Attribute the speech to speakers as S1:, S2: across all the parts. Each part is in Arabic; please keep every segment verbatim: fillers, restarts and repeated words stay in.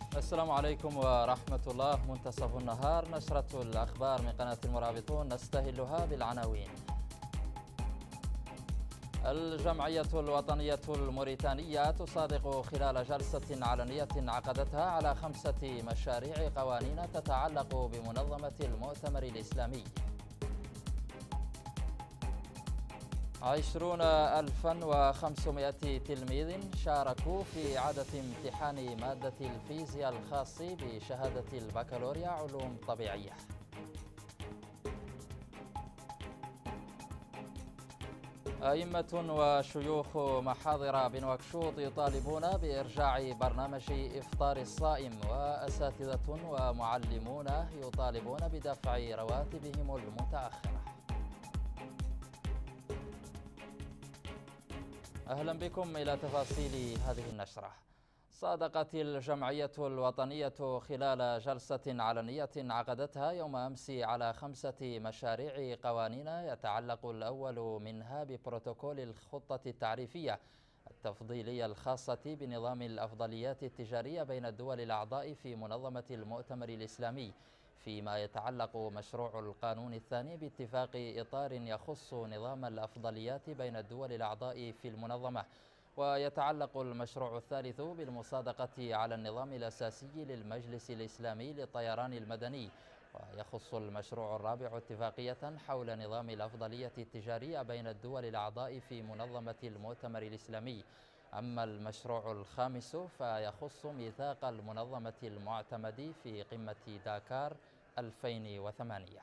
S1: السلام عليكم ورحمة الله. منتصف النهار، نشرة الأخبار من قناة المرابطون، نستهلها بالعناوين. الجمعية الوطنية الموريتانية تصادق خلال جلسة علنية عقدتها على خمسة مشاريع قوانين تتعلق بمنظمة المؤتمر الإسلامي. عشرون ألفا وخمسمائة تلميذ شاركوا في إعادة امتحان مادة الفيزياء الخاص بشهادة البكالوريا علوم طبيعية. أئمة وشيوخ محاضر بنواكشوط يطالبون بإرجاع برنامج إفطار الصائم، وأساتذة ومعلمون يطالبون بدفع رواتبهم المتأخرة. أهلا بكم إلى تفاصيل هذه النشرة. صادقت الجمعية الوطنية خلال جلسة علنية عقدتها يوم أمس على خمسة مشاريع قوانين يتعلق الأول منها ببروتوكول الخطة التعريفية التفضيلية الخاصة بنظام الأفضليات التجارية بين الدول الأعضاء في منظمة المؤتمر الإسلامي، فيما يتعلق مشروع القانون الثاني باتفاق إطار يخص نظام الأفضليات بين الدول الأعضاء في المنظمة. ويتعلق المشروع الثالث بالمصادقة على النظام الأساسي للمجلس الإسلامي للطيران المدني. ويخص المشروع الرابع اتفاقية حول نظام الأفضلية التجارية بين الدول الأعضاء في منظمة المؤتمر الإسلامي. أما المشروع الخامس فيخص ميثاق المنظمة المعتمد في قمة داكار ألفين وثمانية.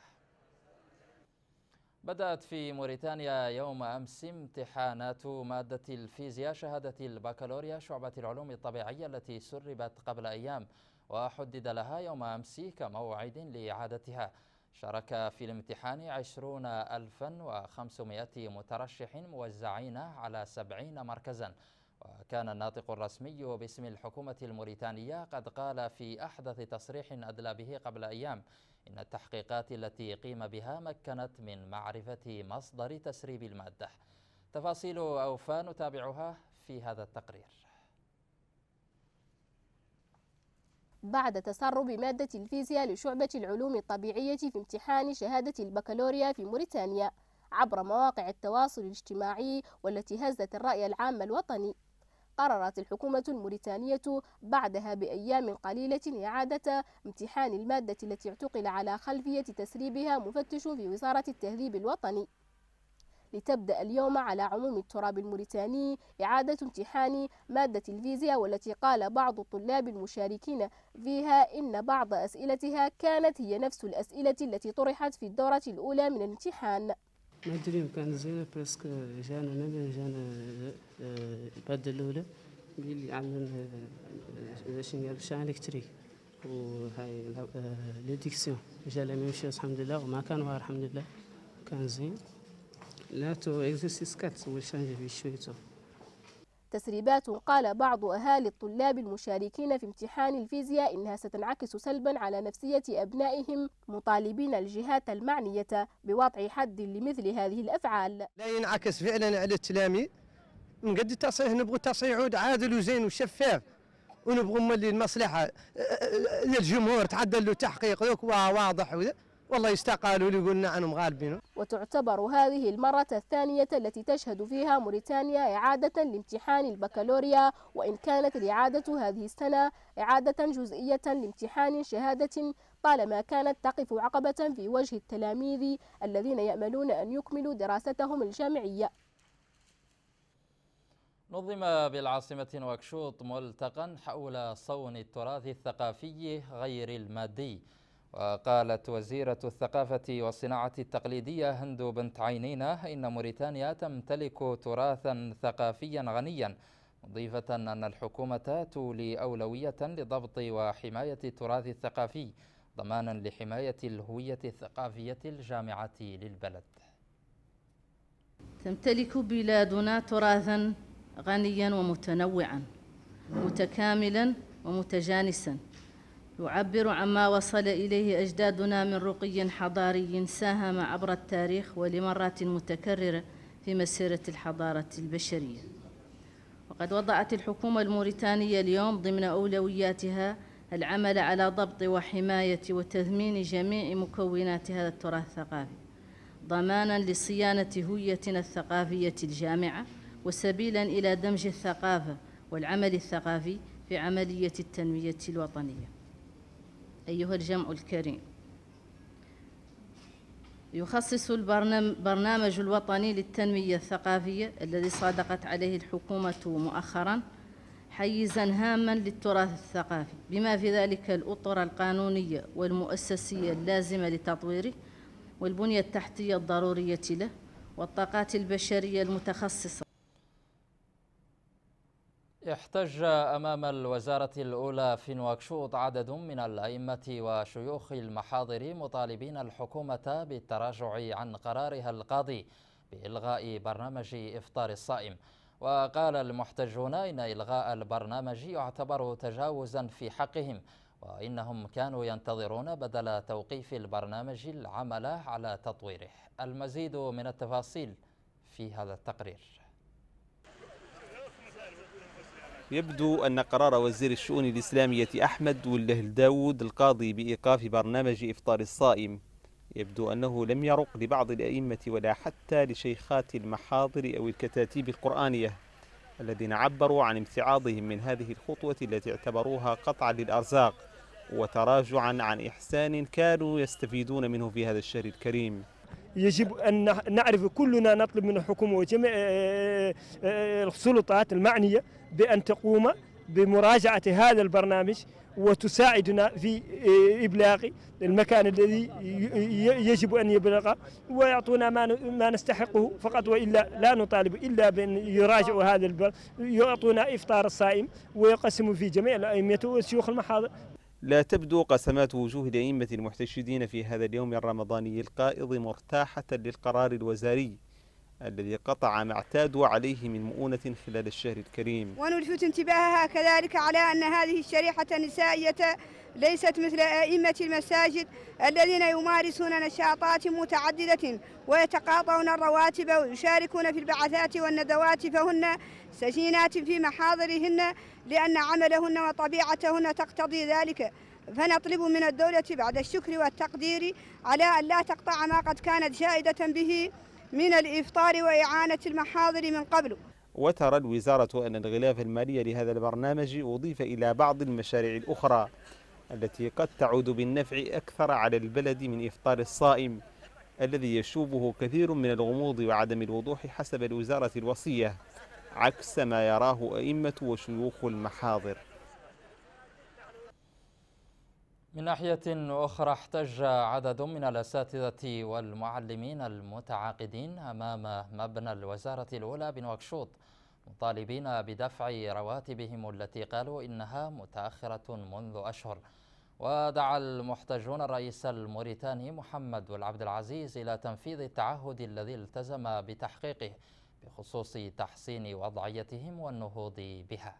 S1: بدأت في موريتانيا يوم أمس امتحانات مادة الفيزياء شهادة البكالوريا شعبة العلوم الطبيعية التي سربت قبل أيام، وحدد لها يوم أمس كموعد لإعادتها. شارك في الامتحان عشرون ألفا وخمسمائة مترشح موزعين على سبعين مركزا. وكان الناطق الرسمي باسم الحكومة الموريتانية قد قال في أحدث تصريح أدلى به قبل أيام إن التحقيقات التي قيم بها مكنت من معرفة مصدر تسريب المادة. تفاصيل أوفى نتابعها في هذا التقرير.
S2: بعد تسرب مادة الفيزياء لشعبة العلوم الطبيعية في امتحان شهادة البكالوريا في موريتانيا عبر مواقع التواصل الاجتماعي والتي هزت الرأي العام الوطني، قررت الحكومة الموريتانية بعدها بأيام قليلة إعادة امتحان المادة التي اعتقل على خلفية تسريبها مفتش في وزارة التهذيب الوطني، لتبدأ اليوم على عموم التراب الموريتاني إعادة امتحان مادة الفيزياء، والتي قال بعض الطلاب المشاركين فيها إن بعض أسئلتها كانت هي نفس الأسئلة التي طرحت في الدورة الأولى من الامتحان.
S3: المادة اليوم كانت زينة، برسك جانا نبي جانا المادة الأولى اللي عملنا شنو الشعر الإلكتريك وهاي ليديكسيون جا لا ميم شوز الحمد لله، وما كان واعر الحمد لله كان زين. لا تو إكزرسيس كات والشانجي في شويته.
S2: تسريبات قال بعض أهالي الطلاب المشاركين في امتحان الفيزياء إنها ستنعكس سلبا على نفسية أبنائهم، مطالبين الجهات المعنية بوضع حد لمثل هذه الأفعال.
S4: لا ينعكس فعلا على التلاميذ، نقد التصحيح نبغوا تصحيح عادل وزين وشفاف، ونبغوا ملي المصلحة للجمهور تعدل له تحقيق واضح والله يستقالوا لي يقولنا عنهم غالبين.
S2: وتعتبر هذه المرة الثانية التي تشهد فيها موريتانيا إعادة لامتحان البكالوريا، وإن كانت الإعادة هذه السنة إعادة جزئية لامتحان شهادة طالما كانت تقف عقبة في وجه التلاميذ الذين يأملون أن يكملوا دراستهم الجامعية.
S1: نظم بالعاصمة نواكشوط ملتقى حول صون التراث الثقافي غير المادي. وقالت وزيرة الثقافة والصناعة التقليدية هند بنت عينينة إن موريتانيا تمتلك تراثا ثقافيا غنيا، مضيفة أن الحكومة تولي أولوية لضبط وحماية التراث الثقافي ضمانا لحماية الهوية الثقافية الجامعة للبلد.
S5: تمتلك بلادنا تراثا غنيا ومتنوعا متكاملا ومتجانسا، يعبر عما وصل إليه أجدادنا من رقي حضاري ساهم عبر التاريخ ولمرات متكررة في مسيرة الحضارة البشرية. وقد وضعت الحكومة الموريتانية اليوم ضمن أولوياتها العمل على ضبط وحماية وتثمين جميع مكونات هذا التراث الثقافي ضماناً لصيانة هويتنا الثقافية الجامعة وسبيلاً إلى دمج الثقافة والعمل الثقافي في عملية التنمية الوطنية. أيها الجمع الكريم، يخصص البرنامج الوطني للتنمية الثقافية الذي صادقت عليه الحكومة مؤخراً حيزاً هاماً للتراث الثقافي بما في ذلك الأطر القانونية والمؤسسية اللازمة لتطويره والبنية التحتية الضرورية له والطاقات البشرية المتخصصة.
S1: احتج أمام الوزارة الأولى في نواكشوط عدد من الأئمة وشيوخ المحاضر مطالبين الحكومة بالتراجع عن قرارها القاضي بإلغاء برنامج إفطار الصائم. وقال المحتجون إن إلغاء البرنامج يعتبر تجاوزا في حقهم، وإنهم كانوا ينتظرون بدل توقيف البرنامج العمل على تطويره. المزيد من التفاصيل في هذا التقرير.
S6: يبدو أن قرار وزير الشؤون الإسلامية أحمد وله داود القاضي بإيقاف برنامج إفطار الصائم يبدو أنه لم يرق لبعض الأئمة ولا حتى لشيخات المحاضر أو الكتاتيب القرآنية الذين عبروا عن امتعاضهم من هذه الخطوة التي اعتبروها قطعا للأرزاق وتراجعا عن إحسان كانوا يستفيدون منه في هذا الشهر الكريم.
S7: يجب أن نعرف كلنا نطلب من الحكومة وجميع السلطات المعنية بأن تقوم بمراجعة هذا البرنامج وتساعدنا في إبلاغ المكان الذي يجب أن يبلغه ويعطونا ما نستحقه فقط، وإلا لا نطالب إلا بأن يراجعوا هذا البر يعطونا إفطار الصائم ويقسموا في جميع الأئمة وشيوخ المحاضر.
S6: لا تبدو قسمات وجوه الأئمة المحتشدين في هذا اليوم الرمضاني القائض مرتاحة للقرار الوزاري الذي قطع ما اعتادوا عليه من مؤونة خلال الشهر الكريم.
S8: ونلفت انتباهها كذلك على أن هذه الشريحة النسائية ليست مثل أئمة المساجد الذين يمارسون نشاطات متعددة ويتقاطعون الرواتب ويشاركون في البعثات والندوات، فهن سجينات في محاضرهن لأن عملهن وطبيعتهن تقتضي ذلك. فنطلب من الدولة بعد الشكر والتقدير على أن لا تقطع ما قد كانت جائدة به من الإفطار وإعانة المحاضر من قبل.
S6: وترى الوزارة أن الغلاف المالي لهذا البرنامج أضيف إلى بعض المشاريع الأخرى التي قد تعود بالنفع أكثر على البلد من إفطار الصائم الذي يشوبه كثير من الغموض وعدم الوضوح حسب الوزارة الوصية، عكس ما يراه أئمة وشيوخ المحاضر.
S1: من ناحية أخرى احتج عدد من الأساتذة والمعلمين المتعاقدين أمام مبنى الوزارة الأولى بنواكشوط مطالبين بدفع رواتبهم التي قالوا إنها متأخرة منذ أشهر. ودعا المحتجون الرئيس الموريتاني محمد والعبد العزيز إلى تنفيذ التعهد الذي التزم بتحقيقه بخصوص تحسين وضعيتهم والنهوض بها.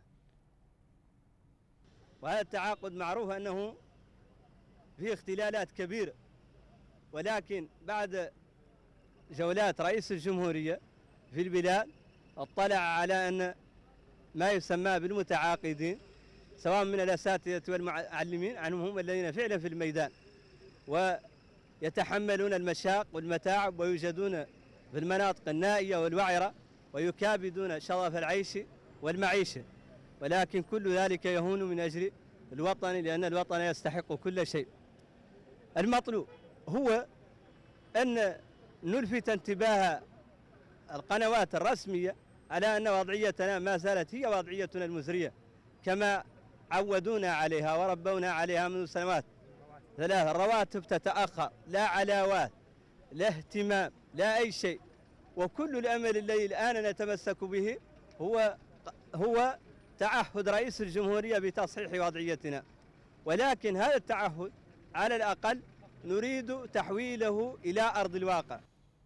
S9: وهذا التعاقد معروف أنه فيه اختلالات كبيرة، ولكن بعد جولات رئيس الجمهورية في البلاد اطلع على أن ما يسمى بالمتعاقدين سواء من الأساتذة والمعلمين عنهم هم الذين فعلا في الميدان ويتحملون المشاق والمتاعب ويوجدون في المناطق النائية والوعرة ويكابدون شظف العيش والمعيشة، ولكن كل ذلك يهون من أجل الوطن لأن الوطن يستحق كل شيء. المطلوب هو أن نلفت انتباه القنوات الرسمية على أن وضعيتنا ما زالت هي وضعيتنا المزرية كما عودونا عليها وربونا عليها منذ سنوات ثلاثة. الرواتب تتأخر، لا علاوات، لا اهتمام، لا أي شيء، وكل الأمل الذي الآن نتمسك به هو هو تعهد رئيس الجمهورية بتصحيح وضعيتنا، ولكن هذا التعهد على الأقل نريد تحويله إلى أرض الواقع.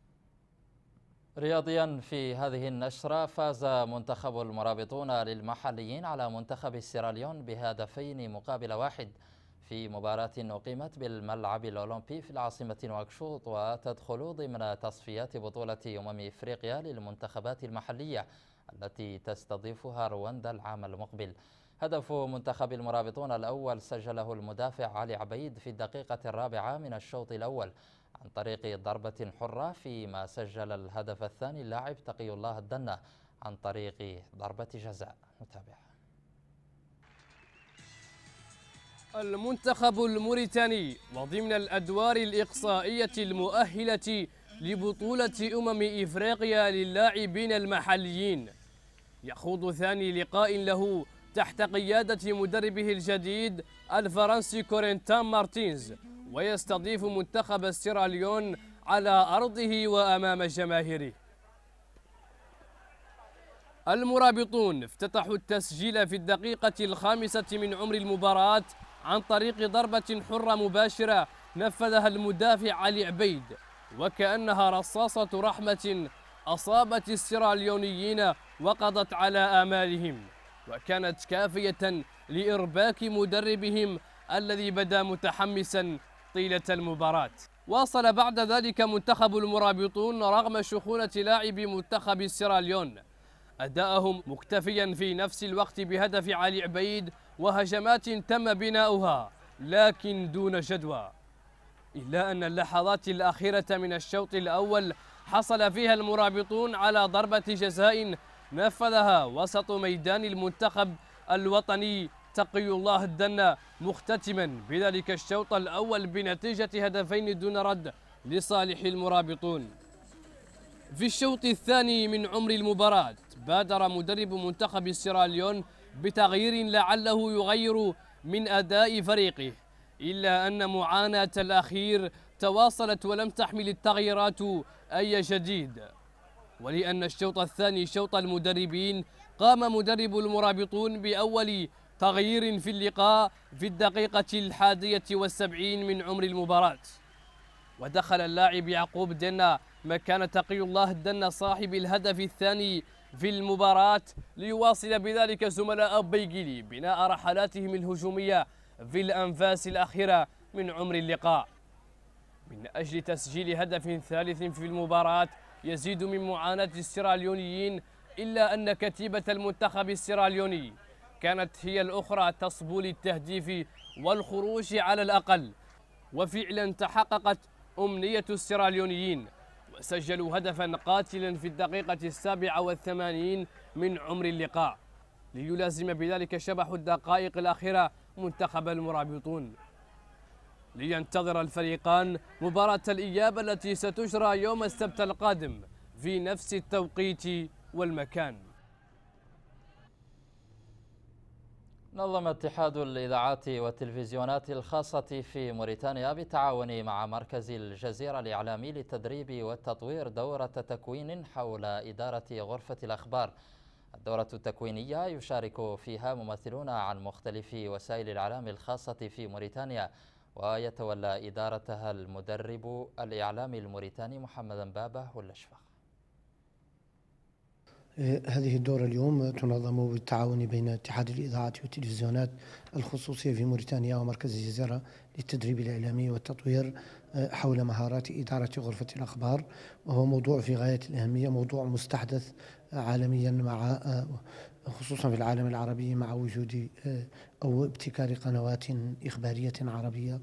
S1: رياضيا في هذه النشرة، فاز منتخب المرابطون للمحليين على منتخب السيراليون بهدفين مقابل واحد في مباراة أقيمت بالملعب الأولمبي في العاصمة نواكشوط، وتدخل ضمن تصفيات بطولة أمم إفريقيا للمنتخبات المحلية التي تستضيفها رواندا العام المقبل. هدف منتخب المرابطون الأول سجله المدافع علي عبيد في الدقيقة الرابعة من الشوط الأول عن طريق ضربة حرة، فيما سجل الهدف الثاني اللاعب تقي الله الدنة عن طريق ضربة جزاء. نتابع.
S10: المنتخب الموريتاني وضمن الأدوار الإقصائية المؤهلة لبطولة أمم إفريقيا للاعبين المحليين يخوض ثاني لقاء له تحت قيادة مدربه الجديد الفرنسي كورنتان مارتينز، ويستضيف منتخب سيراليون على أرضه وأمام جماهيره. المرابطون افتتحوا التسجيل في الدقيقة الخامسة من عمر المباراة عن طريق ضربة حرة مباشرة نفذها المدافع علي عبيد، وكأنها رصاصة رحمة أصابت السيراليونيين وقضت على آمالهم، وكانت كافية لإرباك مدربهم الذي بدا متحمسا طيلة المباراة. واصل بعد ذلك منتخب المرابطون رغم شخونة لاعبي منتخب سيراليون أداءهم، مكتفيا في نفس الوقت بهدف علي عبيد وهجمات تم بناؤها لكن دون جدوى، إلا أن اللحظات الأخيرة من الشوط الأول حصل فيها المرابطون على ضربة جزاء نفذها وسط ميدان المنتخب الوطني تقي الله الدنة، مختتما بذلك الشوط الأول بنتيجة هدفين دون رد لصالح المرابطون. في الشوط الثاني من عمر المباراة بادر مدرب منتخب سيراليون بتغيير لعله يغير من أداء فريقه، إلا أن معاناة الأخير تواصلت ولم تحمل التغييرات أي جديد، ولأن الشوط الثاني شوط المدربين قام مدرب المرابطون بأول تغيير في اللقاء في الدقيقة الحادية والسبعين من عمر المباراة، ودخل اللاعب يعقوب دنا مكان تقي الله الدنة صاحب الهدف الثاني في المباراة، ليواصل بذلك زملاء بيجيلي بناء رحلاتهم الهجومية في الأنفاس الأخيرة من عمر اللقاء من أجل تسجيل هدف ثالث في المباراة يزيد من معاناة السيراليونيين، إلا أن كتيبة المنتخب السيراليوني كانت هي الأخرى تصبو للتهديف والخروج على الأقل، وفعلا تحققت أمنية السيراليونيين وسجلوا هدفا قاتلا في الدقيقة السابعة والثمانين من عمر اللقاء، ليلازم بذلك شبح الدقائق الأخيرة منتخب المرابطون، لينتظر الفريقان مباراة الإياب التي ستجرى يوم السبت القادم في نفس التوقيت والمكان.
S1: نظم اتحاد الإذاعات والتلفزيونات الخاصة في موريتانيا بالتعاون مع مركز الجزيرة الإعلامي للتدريب والتطوير دورة تكوين حول إدارة غرفة الأخبار. الدورة التكوينية يشارك فيها ممثلون عن مختلف وسائل الإعلام الخاصة في موريتانيا، ويتولى إدارتها المدرب الإعلامي الموريتاني محمد بابه والأشفق.
S11: هذه الدورة اليوم تنظم بالتعاون بين اتحاد الإذاعات والتلفزيونات الخصوصية في موريتانيا ومركز الجزيرة للتدريب الإعلامي والتطوير حول مهارات إدارة غرفة الأخبار، وهو موضوع في غاية الأهمية، موضوع مستحدث عالميا مع خصوصا في العالم العربي مع وجود أو ابتكار قنوات إخبارية عربية.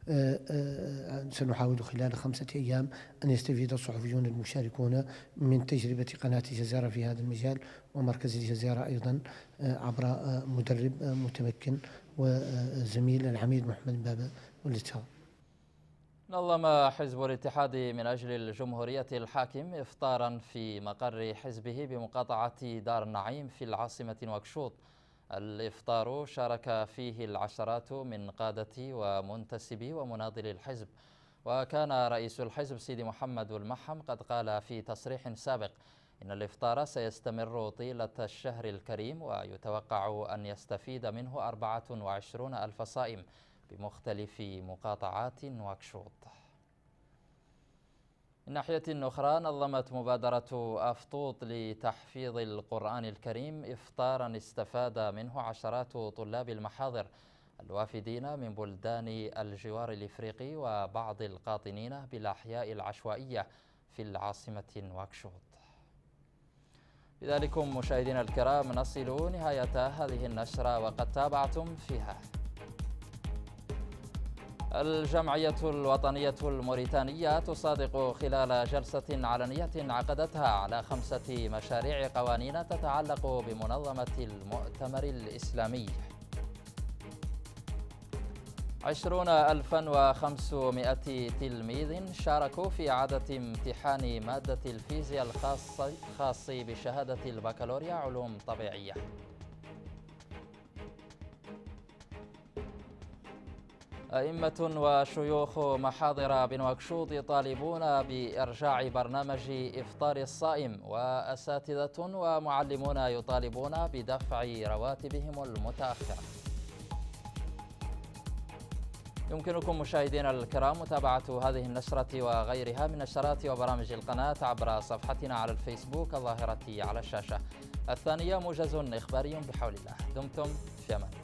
S11: سنحاول خلال خمسة أيام أن يستفيد الصحفيون المشاركون من تجربة قناة الجزيرة في هذا المجال ومركز الجزيرة أيضا عبر مدرب متمكن وزميل العميد محمد بابا والإتحاد.
S1: نظم حزب الاتحاد من أجل الجمهورية الحاكم إفطارا في مقر حزبه بمقاطعة دار النعيم في العاصمة نواكشوط. الإفطار شارك فيه العشرات من قادة ومنتسبي ومناضلي الحزب، وكان رئيس الحزب سيدي محمد المحم قد قال في تصريح سابق إن الإفطار سيستمر طيلة الشهر الكريم، ويتوقع أن يستفيد منه أربعة وعشرون ألف صائم بمختلف مقاطعات نواكشوط. من ناحية أخرى نظمت مبادرة أفطوط لتحفيظ القرآن الكريم إفطارا استفاد منه عشرات طلاب المحاضر الوافدين من بلدان الجوار الإفريقي وبعض القاطنين بالأحياء العشوائية في العاصمة نواكشوط. بذلكم مشاهدينا الكرام نصل نهاية هذه النشرة وقد تابعتم فيها: الجمعية الوطنية الموريتانية تصادق خلال جلسة علنية عقدتها على خمسة مشاريع قوانين تتعلق بمنظمة المؤتمر الإسلامي. عشرون ألفا وخمسمائة تلميذ شاركوا في إعادة امتحان مادة الفيزياء الخاص بشهادة البكالوريا علوم طبيعية. أئمة وشيوخ محاضر بنواكشوط يطالبون بإرجاع برنامج إفطار الصائم، وأساتذة ومعلمون يطالبون بدفع رواتبهم المتأخرة. يمكنكم مشاهدينا الكرام متابعة هذه النشرة وغيرها من نشرات وبرامج القناة عبر صفحتنا على الفيسبوك الظاهرة على الشاشة. الثانية موجز إخباري بحول الله. دمتم في أمان.